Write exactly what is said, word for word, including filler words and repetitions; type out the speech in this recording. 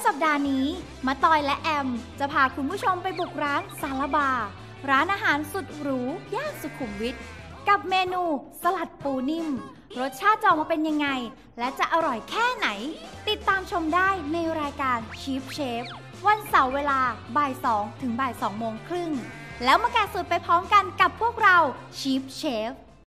สัปดาห์นี้มาตอยและแอมจะพาคุณผู้ชมไปบุกร้านซาลาบาร้านอาหารสุดหรูย่านสุขุมวิทกับเมนูสลัดปูนิ่มรสชาติจะออกมาเป็นยังไงและจะอร่อยแค่ไหนติดตามชมได้ในรายการ Chief Chef วันเสาร์เวลาบ่ายสองถึงบ่ายสองโมงครึ่งแล้วมาแกะสูตรไปพร้อมกันกับพวกเรา Chief Chef